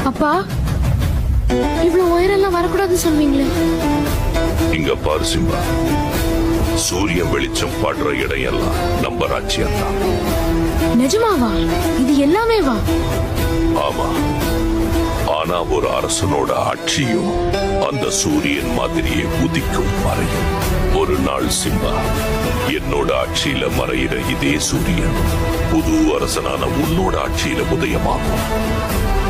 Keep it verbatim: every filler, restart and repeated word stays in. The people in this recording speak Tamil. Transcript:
அப்பா, இவ்வளவு உயரெல்லாம் வரக்கூடாது சொல்வீங்களே. இங்க பாரு சிம்பா, சூரியன் வெளிச்சம் படுற இடம் எல்லாம் நம்ம ராஜ்யம் தான். நிஜமாவா? இது எல்லாமே வா? ஆமா, ஆனா ஒரு அரசனோட ஆட்சியும் அந்த சூரியன் மாதிரியே உதிக்கும் மறையும். ஒரு நாள் சிம்பா, என்னோட ஆட்சியில மறையிற இதே சூரியன் புது அரசனான உன்னோட ஆட்சியில உதயமாகும்.